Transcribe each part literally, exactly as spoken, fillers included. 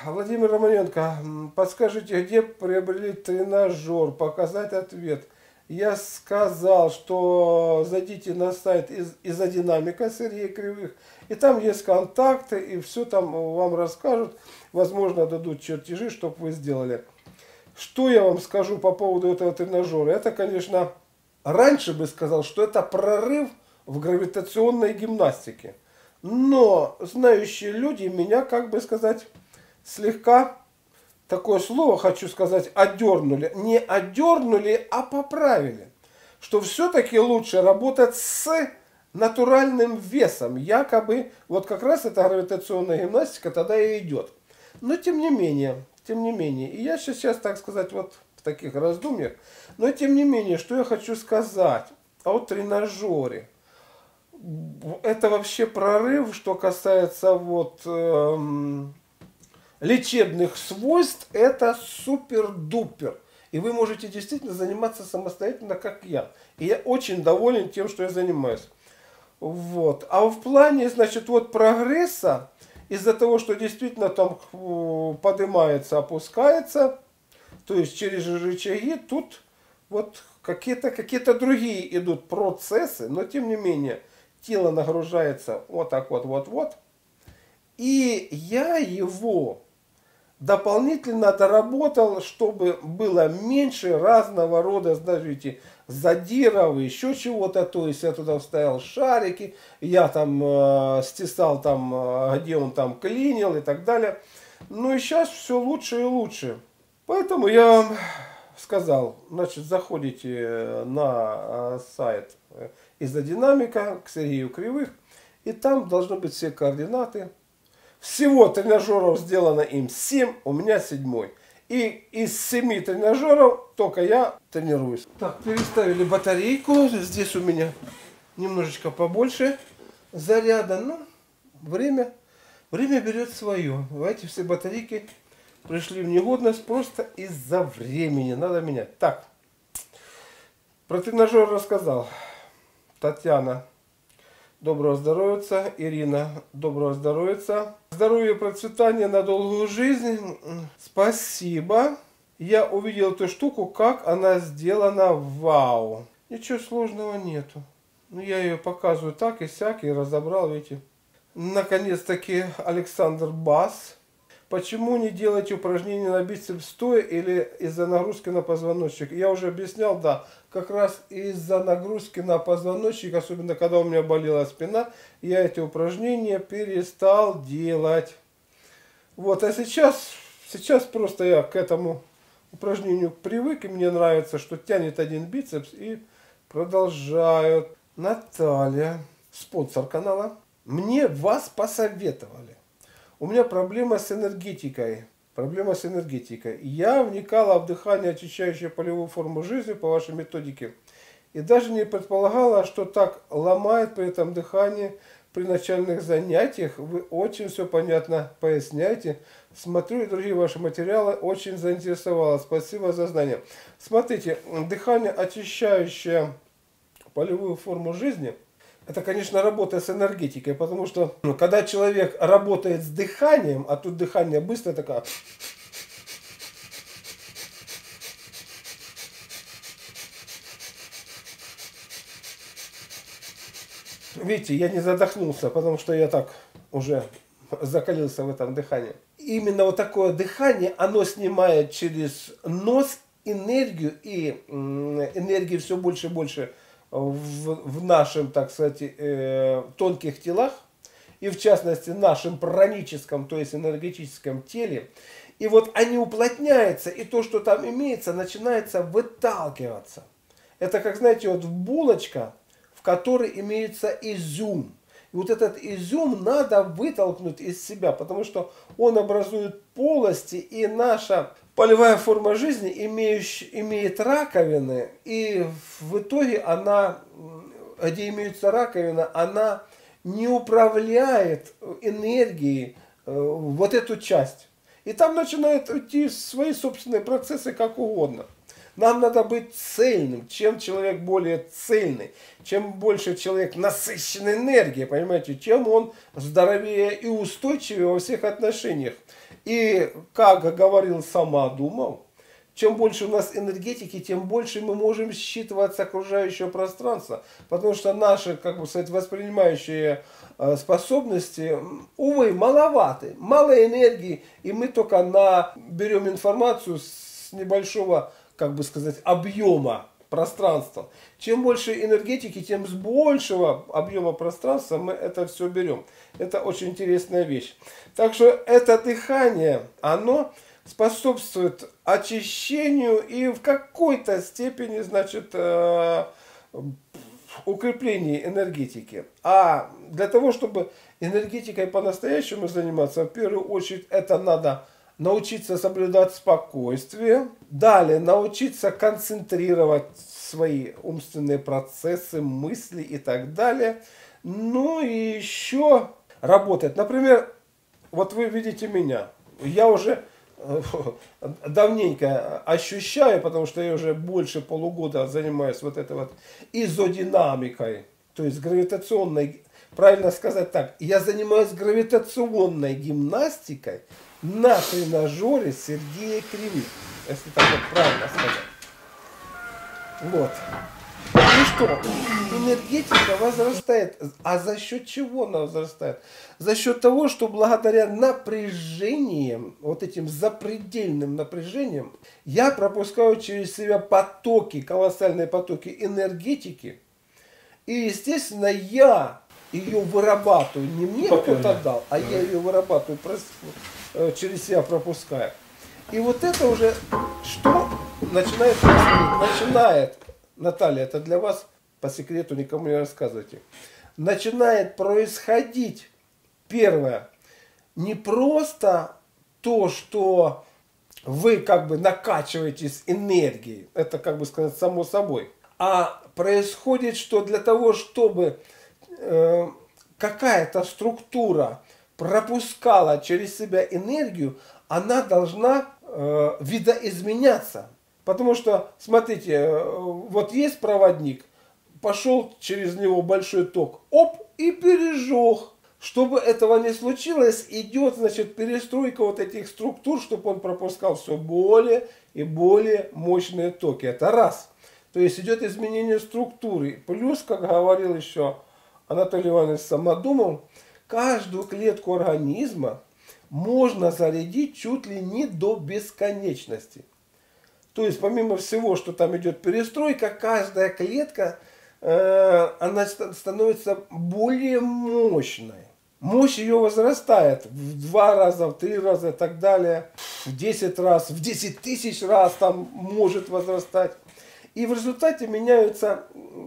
Владимир Романенко, подскажите, где приобрели тренажер? Показать ответ. Я сказал, что зайдите на сайт из, изодинамика Сергея Кривых, и там есть контакты, и все там вам расскажут. Возможно, дадут чертежи, чтобы вы сделали. Что я вам скажу по поводу этого тренажера? Это, конечно, раньше бы сказал, что это прорыв в гравитационной гимнастике. Но знающие люди меня, как бы сказать, слегка, такое слово хочу сказать, одернули. Не одернули, а поправили. Что все-таки лучше работать с натуральным весом. Якобы, вот как раз эта гравитационная гимнастика тогда и идет. Но тем не менее, тем не менее, и я сейчас, так сказать, вот в таких раздумьях, но тем не менее, что я хочу сказать о тренажере. Это вообще прорыв, что касается вот эм, лечебных свойств, это супер-дупер. И вы можете действительно заниматься самостоятельно, как я. И я очень доволен тем, что я занимаюсь. Вот. А в плане, значит, вот прогресса, из-за того, что действительно там поднимается, опускается, то есть через рычаги, тут вот какие-то какие-то другие идут процессы, но тем не менее, тело нагружается вот так вот, вот, вот. И я его дополнительно доработал, чтобы было меньше разного рода, знаете, задиров, еще чего-то. То есть я туда вставил шарики, я там э, стесал, там, э, где он там клинил и так далее. Ну и сейчас все лучше и лучше. Поэтому я вам сказал, значит, заходите на сайт изодинамика к Сергею Кривых, и там должны быть все координаты. Всего тренажеров сделано им семь, у меня седьмой. И из семи тренажеров только я тренируюсь. Так, переставили батарейку. Здесь у меня немножечко побольше заряда. Ну, время, время берет свое. Эти все батарейки пришли в негодность просто из-за времени. Надо менять. Так, про тренажер рассказал. Татьяна, доброго здоровья. Ирина, доброго здоровья. Здоровья, процветания на долгую жизнь. Спасибо. Я увидел эту штуку, как она сделана. Вау. Ничего сложного нету. Ну, я ее показываю так и сяк, и разобрал, видите. Наконец-таки Александр Бас. Почему не делать упражнения на бицепс стоя или из-за нагрузки на позвоночник? Я уже объяснял, да, как раз из-за нагрузки на позвоночник, особенно когда у меня болела спина, я эти упражнения перестал делать. Вот, а сейчас, сейчас просто я к этому упражнению привык, и мне нравится, что тянет один бицепс и продолжают. Наталья, спонсор канала, мне вас посоветовали. У меня проблема с энергетикой. Проблема с энергетикой. Я вникала в дыхание, очищающее полевую форму жизни по вашей методике. И даже не предполагала, что так ломает при этом дыхание при начальных занятиях. Вы очень все понятно поясняете. Смотрю и другие ваши материалы, очень заинтересовало. Спасибо за знания. Смотрите, дыхание, очищающее полевую форму жизни, это, конечно, работа с энергетикой, потому что, ну, когда человек работает с дыханием, а тут дыхание быстрое, такое... Видите, я не задохнулся, потому что я так уже закалился в этом дыхании. Именно вот такое дыхание, оно снимает через нос энергию, и энергии все больше и больше В, в нашем, так сказать, э, тонких телах, и в частности нашем праническом, то есть энергетическом теле. И вот они уплотняются, и то, что там имеется, начинается выталкиваться. Это, как знаете, вот булочка, в которой имеется изюм. И вот этот изюм надо вытолкнуть из себя, потому что он образует полости, и наша полевая форма жизни имеющая, имеет раковины, и в итоге она, где имеется раковина, она не управляет энергией э, вот эту часть. И там начинают идти свои собственные процессы как угодно. Нам надо быть цельным. Чем человек более цельный, чем больше человек насыщен энергией, понимаете, чем он здоровее и устойчивее во всех отношениях. И, как говорил сама думал, чем больше у нас энергетики, тем больше мы можем считывать с окружающего пространства. Потому что наши, как бы сказать, воспринимающие способности, увы, маловаты. Мало энергии, и мы только на, берем информацию с небольшого, как бы сказать, объема пространства. Чем больше энергетики, тем с большего объема пространства мы это все берем. Это очень интересная вещь. Так что это дыхание, оно способствует очищению и в какой-то степени, значит, э, укреплению энергетики. А для того, чтобы энергетикой по-настоящему заниматься, в первую очередь это надо научиться соблюдать спокойствие, далее научиться концентрировать свои умственные процессы, мысли и так далее. Ну и еще работать. Например, вот вы видите меня, я уже давненько ощущаю, потому что я уже больше полугода занимаюсь вот этой вот изодинамикой, то есть гравитационной, правильно сказать так, я занимаюсь гравитационной гимнастикой на тренажере Сергея Кривых, если так вот правильно сказать. Вот. И что? Энергетика возрастает. А за счет чего она возрастает? За счет того, что благодаря напряжениям, вот этим запредельным напряжением, я пропускаю через себя потоки, колоссальные потоки энергетики. И, естественно, я ее вырабатываю. Не мне кто-то дал, а я ее вырабатываю, через себя пропускаю. И вот это уже что начинает происходить? Начинает, Наталья, это для вас по секрету, никому не рассказывайте. Начинает происходить, первое, не просто то, что вы как бы накачиваетесь энергией, это как бы сказать само собой, а происходит, что для того, чтобы э, какая-то структура пропускала через себя энергию, она должна э, видоизменяться. Потому что, смотрите, э, вот есть проводник, пошел через него большой ток, оп, и пережег. Чтобы этого не случилось, идет, значит, перестройка вот этих структур, чтобы он пропускал все более и более мощные токи. Это раз. То есть идет изменение структуры. Плюс, как говорил еще Анатолий Иванович Самодумов, каждую клетку организма можно зарядить чуть ли не до бесконечности. То есть, помимо всего, что там идет перестройка, каждая клетка, э, она становится более мощной. Мощь ее возрастает в два раза, в три раза и так далее, в десять раз, в десять тысяч раз там может возрастать. И в результате меняются,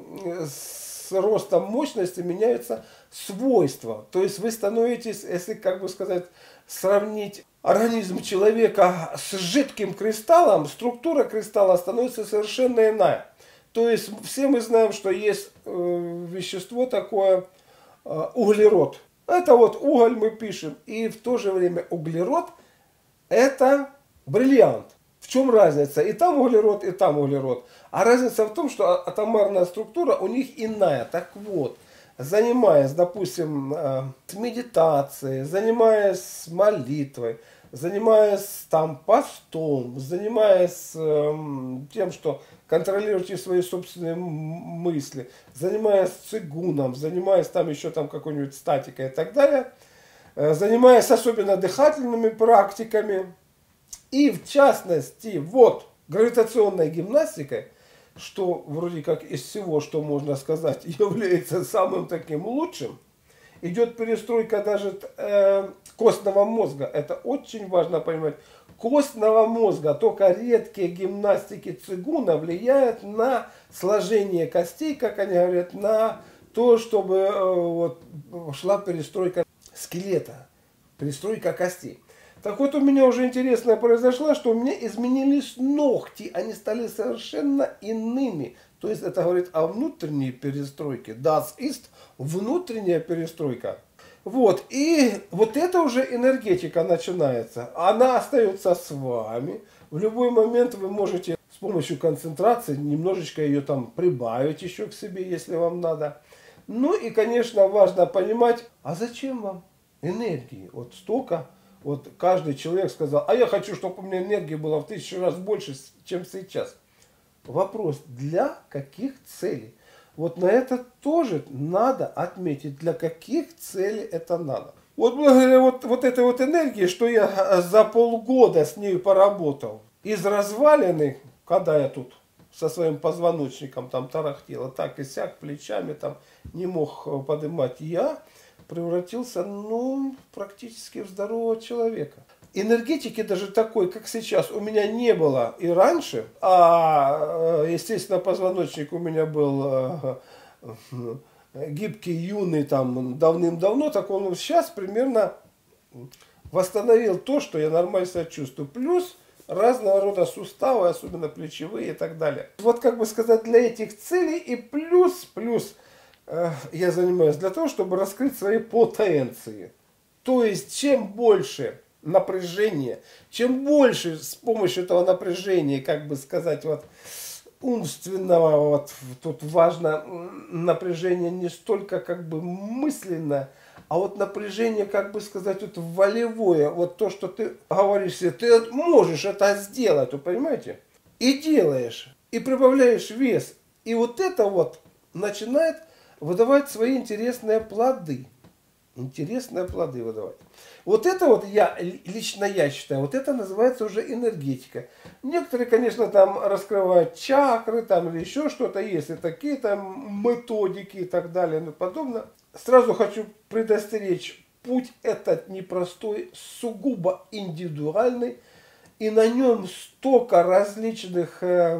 с ростом мощности меняются свойства. То есть вы становитесь, если как бы сказать, сравнить организм человека с жидким кристаллом, структура кристалла становится совершенно иная. То есть все мы знаем, что есть э, вещество такое, э, углерод. Это вот уголь мы пишем. И в то же время углерод это бриллиант. В чем разница? И там углерод, и там углерод. А разница в том, что атомарная структура у них иная. Так вот, занимаясь, допустим, медитацией, занимаясь молитвой, занимаясь там постом, занимаясь тем, что контролируете свои собственные мысли, занимаясь цигуном, занимаясь там еще там какой-нибудь статикой и так далее, занимаясь особенно дыхательными практиками, и в частности, вот, гравитационной гимнастикой, что вроде как из всего, что можно сказать, является самым таким лучшим, идет перестройка даже э, костного мозга. Это очень важно понимать. Костного мозга, только редкие гимнастики цигуна влияют на сложение костей, как они говорят, на то, чтобы э, вот, шла перестройка скелета, перестройка костей. Так вот, у меня уже интересное произошло, что у меня изменились ногти, они стали совершенно иными. То есть это говорит о внутренней перестройке. Das ist внутренняя перестройка. Вот, и вот это уже энергетика начинается. Она остается с вами. В любой момент вы можете с помощью концентрации немножечко ее там прибавить еще к себе, если вам надо. Ну и, конечно, важно понимать, а зачем вам энергии? Вот столько, вот каждый человек сказал, а я хочу, чтобы у меня энергии было в тысячу раз больше, чем сейчас. Вопрос, для каких целей? Вот на это тоже надо отметить, для каких целей это надо. Вот благодаря вот, вот этой вот энергии, что я за полгода с ней поработал, из развалины, когда я тут со своим позвоночником там тарахтел, так и сяк, плечами там не мог поднимать, я превратился, ну, практически в здорового человека. Энергетики даже такой, как сейчас, у меня не было и раньше, а, естественно, позвоночник у меня был гибкий, юный, там, давным-давно, так он сейчас примерно восстановил то, что я нормально себя чувствую. Плюс разного рода суставы, особенно плечевые и так далее. Вот, как бы сказать, для этих целей и плюс, плюс э, я занимаюсь для того, чтобы раскрыть свои потенции. То есть, чем больше напряжения, чем больше с помощью этого напряжения, как бы сказать, вот, умственного, вот, тут важно напряжение не столько как бы мысленно, а вот напряжение, как бы сказать, вот волевое, вот то, что ты говоришь себе, ты можешь это сделать, вы понимаете? И делаешь, и прибавляешь вес. И вот это вот начинает выдавать свои интересные плоды. Интересные плоды выдавать. Вот это вот я, лично я считаю, вот это называется уже энергетика. Некоторые, конечно, там раскрывают чакры там или еще что-то, есть и такие там методики и так далее и подобное. Сразу хочу предостеречь, путь этот непростой, сугубо индивидуальный, и на нем столько различных э,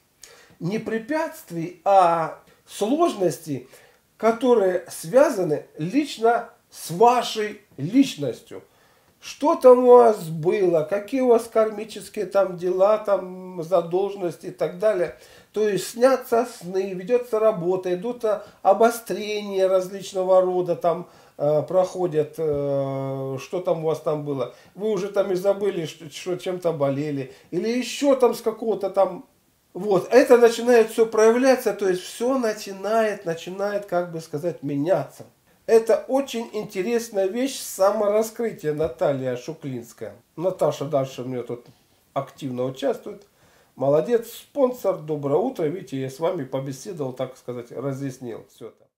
не препятствий, а сложностей, которые связаны лично с вашей личностью. Что там у вас было, какие у вас кармические там дела, там задолженности и так далее. То есть снятся сны, ведется работа, идут обострения различного рода, там э, проходят, э, что там у вас там было. Вы уже там и забыли, что, что чем-то болели. Или еще там с какого-то там... Вот, это начинает все проявляться, то есть все начинает, начинает, как бы сказать, меняться. Это очень интересная вещь, самораскрытие, Наталья Шуклинская. Наташа дальше мне тут активно участвует. Молодец, спонсор, доброе утро. Видите, я с вами побеседовал, так сказать, разъяснил все это.